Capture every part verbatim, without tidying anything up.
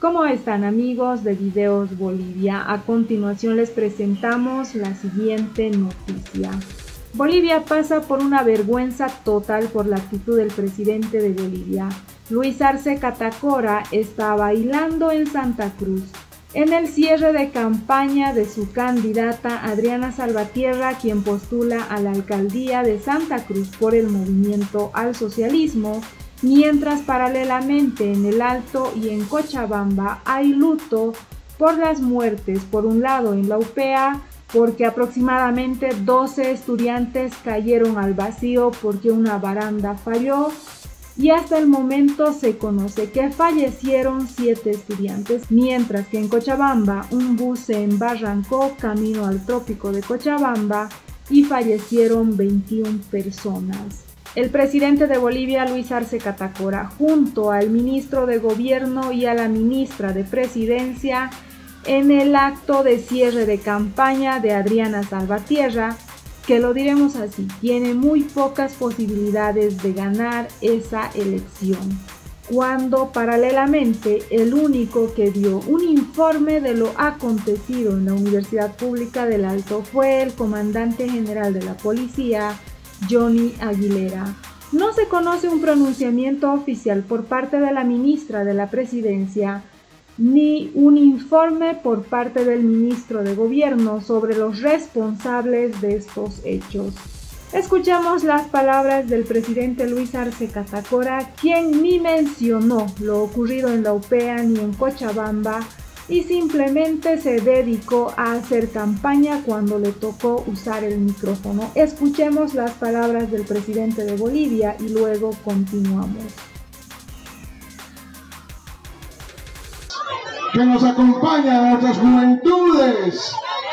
¿Cómo están, amigos de Videos Bolivia? A continuación les presentamos la siguiente noticia. Bolivia pasa por una vergüenza total por la actitud del presidente de Bolivia. Luis Arce Catacora está bailando en Santa Cruz. En el cierre de campaña de su candidata Adriana Salvatierra, quien postula a la alcaldía de Santa Cruz por el Movimiento al Socialismo, mientras paralelamente en el Alto y en Cochabamba hay luto por las muertes, por un lado en la U P A, porque aproximadamente doce estudiantes cayeron al vacío porque una baranda falló, y hasta el momento se conoce que fallecieron siete estudiantes, mientras que en Cochabamba un bus se embarrancó camino al trópico de Cochabamba y fallecieron veintiuna personas. El presidente de Bolivia, Luis Arce Catacora, junto al ministro de Gobierno y a la ministra de Presidencia, en el acto de cierre de campaña de Adriana Salvatierra, que lo diremos así, tiene muy pocas posibilidades de ganar esa elección, cuando paralelamente el único que dio un informe de lo acontecido en la Universidad Pública del Alto fue el comandante general de la policía, Johnny Aguilera. No se conoce un pronunciamiento oficial por parte de la ministra de la Presidencia, ni un informe por parte del ministro de Gobierno sobre los responsables de estos hechos. Escuchamos las palabras del presidente Luis Arce Catacora, quien ni mencionó lo ocurrido en la U P A ni en Cochabamba y simplemente se dedicó a hacer campaña cuando le tocó usar el micrófono. Escuchemos las palabras del presidente de Bolivia y luego continuamos. Que nos acompaña a nuestras juventudes,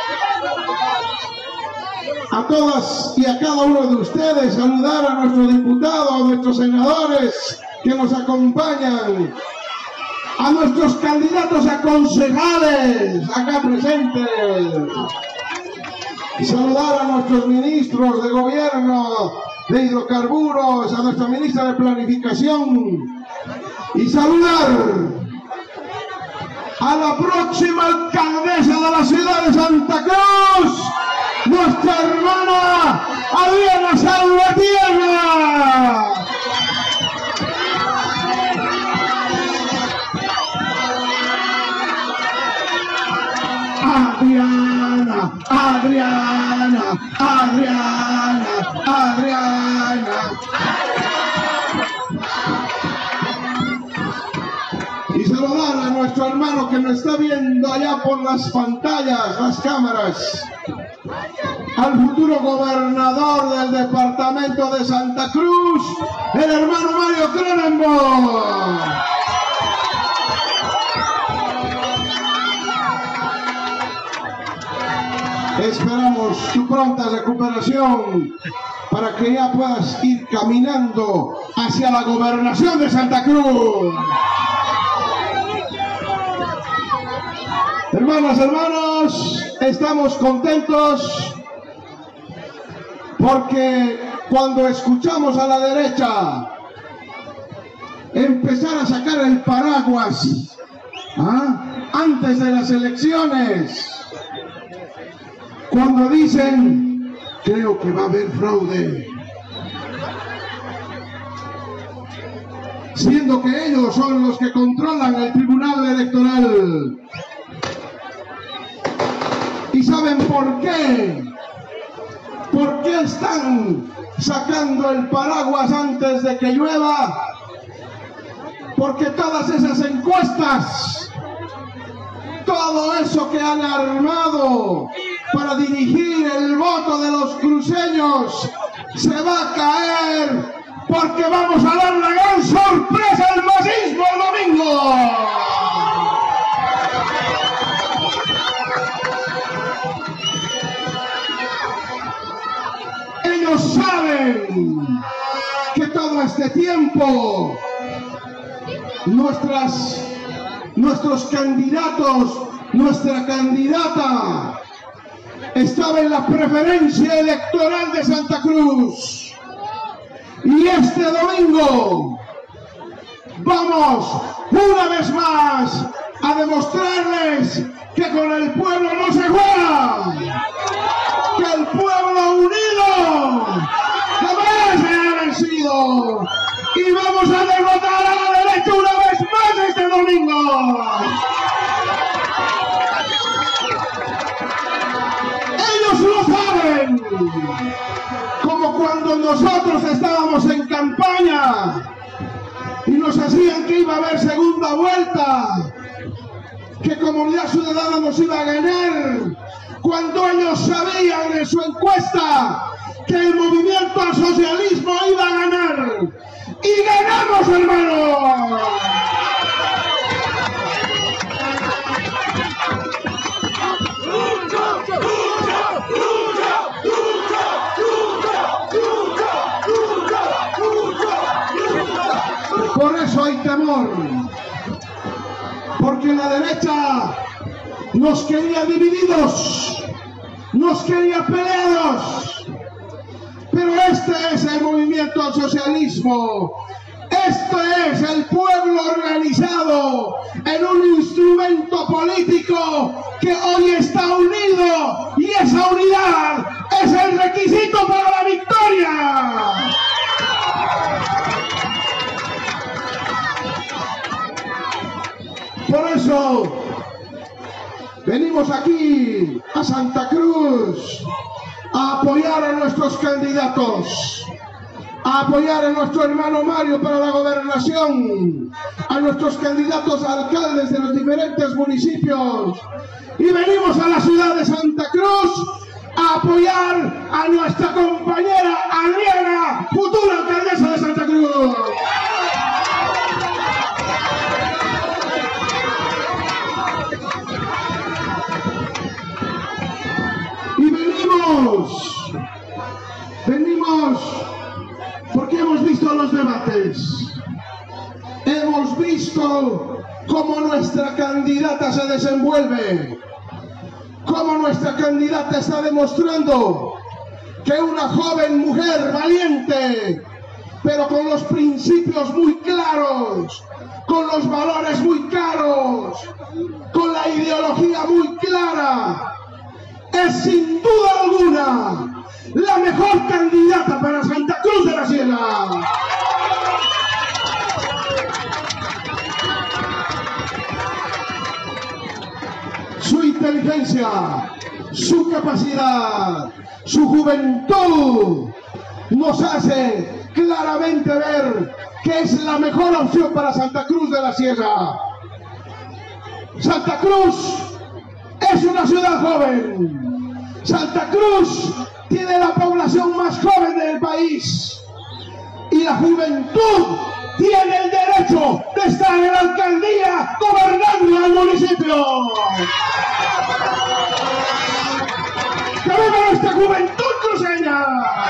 a todas y a cada uno de ustedes, saludar a nuestros diputados, a nuestros senadores que nos acompañan, a nuestros candidatos a concejales acá presentes, y saludar a nuestros ministros de gobierno de hidrocarburos, a nuestra ministra de planificación, y saludar a la próxima alcaldesa de la ciudad de Santa Cruz, nuestra hermana Adriana Salvatierra. Adriana, Adriana, Adriana, Adriana. Y saludar a nuestro hermano que nos está viendo allá por las pantallas, las cámaras, al futuro gobernador del departamento de Santa Cruz, el hermano Mario Cronenberg. Esperamos tu pronta recuperación para que ya puedas ir caminando hacia la gobernación de Santa Cruz. Hermanas, hermanos, estamos contentos porque cuando escuchamos a la derecha empezar a sacar el paraguas ¿ah? antes de las elecciones, cuando dicen, creo que va a haber fraude, siendo que ellos son los que controlan el Tribunal Electoral. ¿Y saben por qué? ¿Por qué están sacando el paraguas antes de que llueva? Porque todas esas encuestas, todo eso que han armado para dirigir el voto de los cruceños, se va a caer porque vamos a dar la gran sorpresa al masismo el domingo. Ellos saben que todo este tiempo nuestras, nuestros candidatos, nuestra candidata estaba en la preferencia electoral de Santa Cruz. Y este domingo vamos una vez más a demostrarles que con el pueblo no se juega, que el pueblo unido jamás se ha vencido, y vamos a derrotar a la derecha una vez más este domingo. Ellos lo saben, como cuando nosotros estábamos en campaña y nos hacían que iba a haber segunda vuelta, que Comunidad Ciudadana nos iba a ganar, cuando ellos sabían en su encuesta que el movimiento al socialismo iba a ganar. ¡Y ganamos, hermano! Por eso hay temor, porque la derecha nos quería divididos, nos quería peleados, pero este es el movimiento al socialismo, este es el pueblo organizado en un instrumento político que hoy está unido, y esa unidad es el requisito para la victoria. Por eso venimos aquí a Santa Cruz a apoyar a nuestros candidatos, a apoyar a nuestro hermano Mario para la gobernación, a nuestros candidatos a alcaldes de los diferentes municipios, y venimos a la ciudad de Santa Cruz a apoyar a nuestra compañera Adriana, futura alcaldesa de Santa Cruz. Y venimos, venimos porque hemos visto los debates, hemos visto cómo nuestra candidata se desenvuelve, cómo nuestra candidata está demostrando que una joven mujer valiente, pero con los principios muy claros, con los valores muy claros, con la ideología muy clara, es sin duda alguna la mejor candidata para Santa Cruz de la Sierra. Su inteligencia, su capacidad, su juventud nos hace claramente ver que es la mejor opción para Santa Cruz de la Sierra. Santa Cruz es una ciudad joven. Santa Cruz tiene la población más joven del país, y la juventud tiene el derecho de estar en la alcaldía gobernando el municipio. ¡Que viva nuestra juventud cruceña!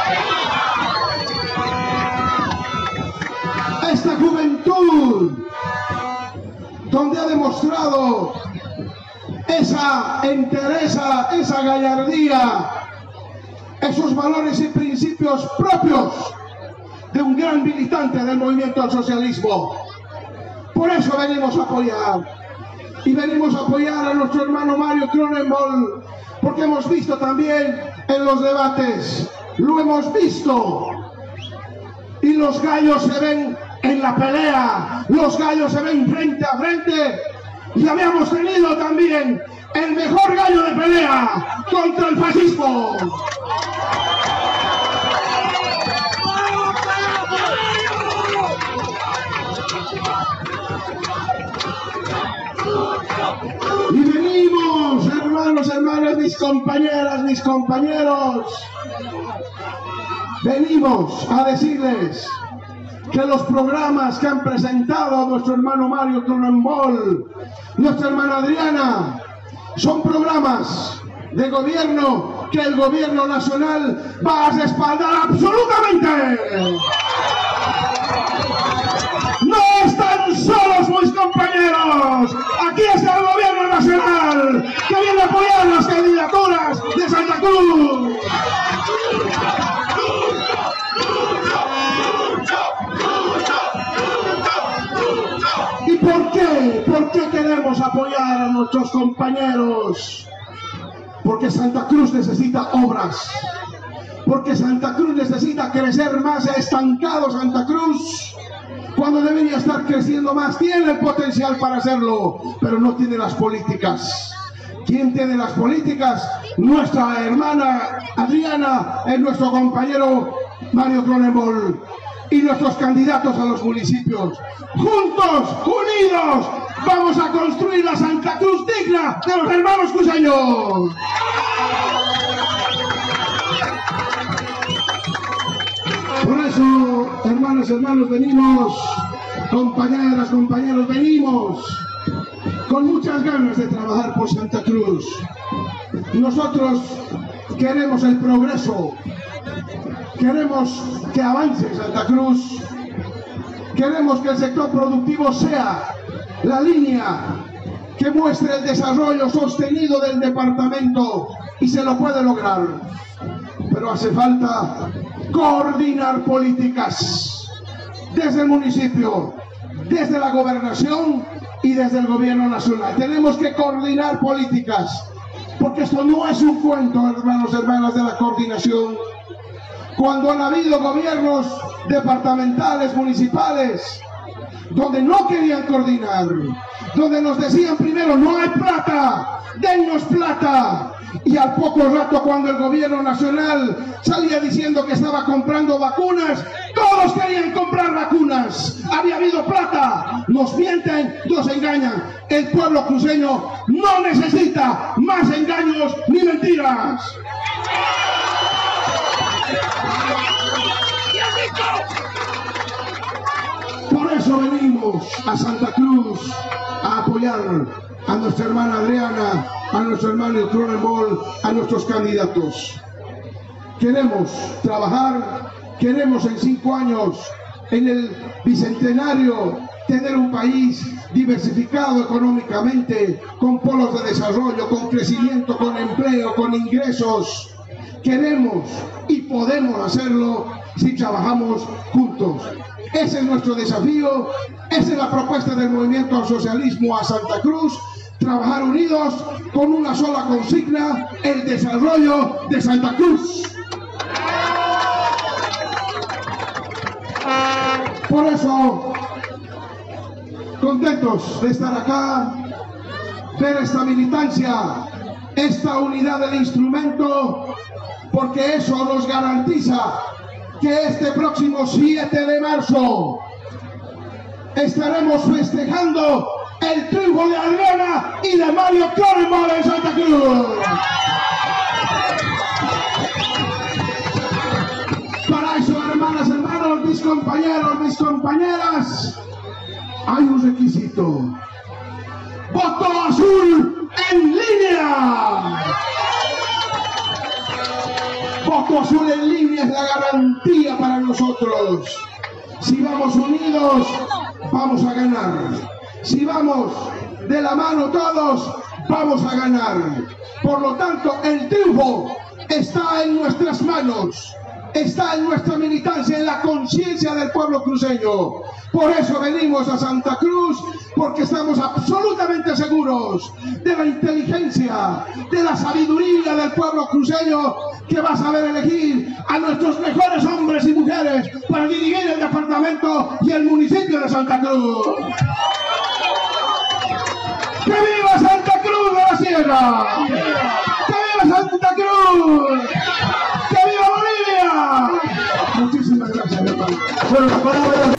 Esta juventud, donde ha demostrado esa entereza, esa gallardía, esos valores y principios propios de un gran militante del movimiento al socialismo. Por eso venimos a apoyar, y venimos a apoyar a nuestro hermano Mario Cronenbol, porque hemos visto también en los debates, lo hemos visto, y los gallos se ven en la pelea, los gallos se ven frente a frente, y habíamos tenido también el mejor gallo de pelea contra el fascismo. Y venimos, hermanos, hermanas, mis compañeras, mis compañeros, venimos a decirles que los programas que han presentado nuestro hermano Mario Cronenbol, nuestra hermana Adriana, son programas de gobierno que el gobierno nacional va a respaldar absolutamente. No están solos, mis compañeros. Aquí está el gobierno nacional, que viene a apoyar las candidaturas de Santa Cruz. ¿Y por qué? ¿Por qué queremos Vamos a apoyar a nuestros compañeros, porque Santa Cruz necesita obras, porque Santa Cruz necesita crecer más. Estancado Santa Cruz, cuando debería estar creciendo más. Tiene el potencial para hacerlo, pero no tiene las políticas. ¿Quién tiene las políticas? Nuestra hermana Adriana, es nuestro compañero Mario Cronenbol y nuestros candidatos a los municipios. Juntos, unidos, vamos a construir la Santa Cruz digna de los hermanos cruceños. Por eso, hermanas, hermanos, venimos, compañeras, compañeros, venimos con muchas ganas de trabajar por Santa Cruz. Nosotros queremos el progreso, queremos que avance Santa Cruz, queremos que el sector productivo sea la línea que muestre el desarrollo sostenido del departamento, y se lo puede lograr, pero hace falta coordinar políticas desde el municipio, desde la gobernación y desde el gobierno nacional. Tenemos que coordinar políticas, porque esto no es un cuento, hermanos y hermanas, de la coordinación. Cuando han habido gobiernos departamentales, municipales, donde no querían coordinar, donde nos decían primero, no hay plata, dennos plata, y al poco rato, cuando el gobierno nacional salía diciendo que estaba comprando vacunas, todos querían comprar vacunas. Había habido plata. Nos mienten, nos engañan. El pueblo cruceño no necesita más engaños ni mentiras. Por eso venimos a Santa Cruz a apoyar a nuestra hermana Adriana, a nuestro hermano Cronenbol, a nuestros candidatos. Queremos trabajar, queremos en cinco años, en el bicentenario, tener un país diversificado económicamente, con polos de desarrollo, con crecimiento, con empleo, con ingresos. Queremos y podemos hacerlo si trabajamos juntos. Ese es nuestro desafío, esa es la propuesta del Movimiento al Socialismo a Santa Cruz. Trabajar unidos con una sola consigna: el desarrollo de Santa Cruz. Por eso, contentos de estar acá, ver esta militancia, esta unidad del instrumento, porque eso nos garantiza que este próximo siete de marzo estaremos festejando el triunfo de Adriana y de Mario Cronenbol en Santa Cruz. Para eso, hermanas, hermanos, mis compañeros, mis compañeras, hay un requisito: voto azul en línea. Voto azul en línea es la garantía para nosotros. Si vamos unidos, vamos a ganar. Si vamos de la mano todos, vamos a ganar. Por lo tanto, el triunfo está en nuestras manos, está en nuestra militancia, en la conciencia del pueblo cruceño. Por eso venimos a Santa Cruz, porque estamos absolutamente seguros de la inteligencia, de la sabiduría del pueblo cruceño, que va a saber elegir a nuestros mejores hombres y mujeres para dirigir el departamento y el municipio de Santa Cruz. ¡Que viva Santa Cruz de la Sierra! ¡Que viva Santa Cruz! ¡Que viva Bolivia! Muchísimas gracias, hermano. Bueno, las palabras...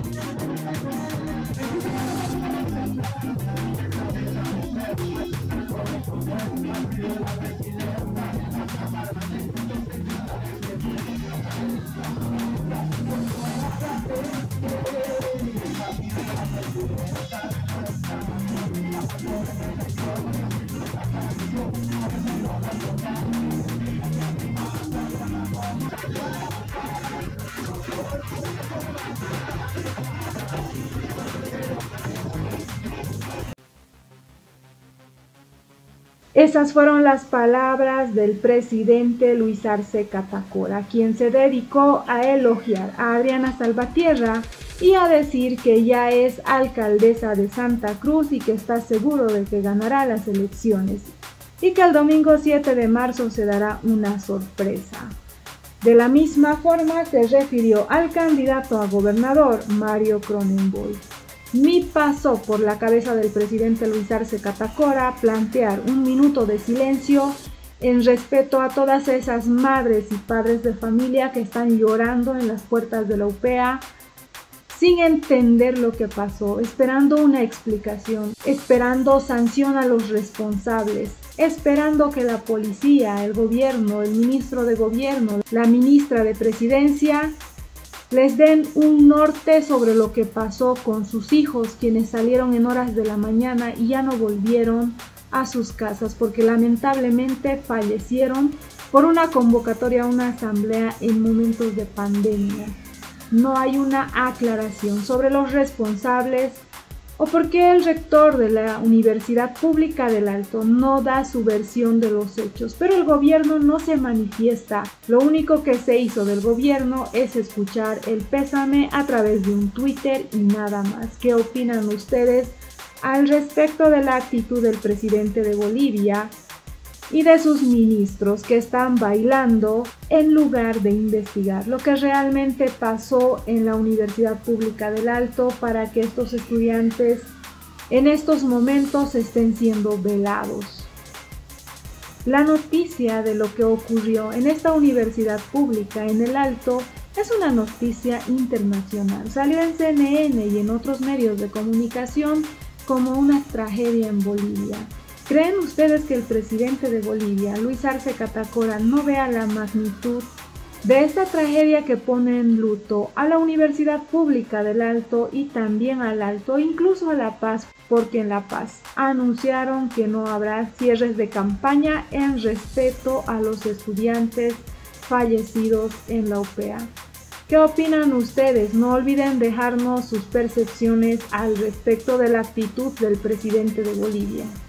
Esas fueron las palabras del presidente Luis Arce Catacora, quien se dedicó a elogiar a Adriana Salvatierra y a decir que ya es alcaldesa de Santa Cruz y que está seguro de que ganará las elecciones y que el domingo siete de marzo se dará una sorpresa. De la misma forma se refirió al candidato a gobernador Mario Cronenboy. Ni pasó por la cabeza del presidente Luis Arce Catacora plantear un minuto de silencio en respeto a todas esas madres y padres de familia que están llorando en las puertas de la U P A sin entender lo que pasó, esperando una explicación, esperando sanción a los responsables, esperando que la policía, el gobierno, el ministro de gobierno, la ministra de presidencia les den un norte sobre lo que pasó con sus hijos, quienes salieron en horas de la mañana y ya no volvieron a sus casas porque lamentablemente fallecieron por una convocatoria a una asamblea en momentos de pandemia. No hay una aclaración sobre los responsables o por qué el rector de la Universidad Pública del Alto no da su versión de los hechos, pero el gobierno no se manifiesta. Lo único que se hizo del gobierno es escuchar el pésame a través de un Twitter y nada más. ¿Qué opinan ustedes al respecto de la actitud del presidente de Bolivia y de sus ministros que están bailando en lugar de investigar lo que realmente pasó en la Universidad Pública del Alto para que estos estudiantes en estos momentos estén siendo velados? La noticia de lo que ocurrió en esta universidad pública en el Alto es una noticia internacional. Salió en C N N y en otros medios de comunicación como una tragedia en Bolivia. ¿Creen ustedes que el presidente de Bolivia, Luis Arce Catacora, no vea la magnitud de esta tragedia que pone en luto a la Universidad Pública del Alto y también al Alto, incluso a La Paz, porque en La Paz anunciaron que no habrá cierres de campaña en respeto a los estudiantes fallecidos en la U P A? ¿Qué opinan ustedes? No olviden dejarnos sus percepciones al respecto de la actitud del presidente de Bolivia.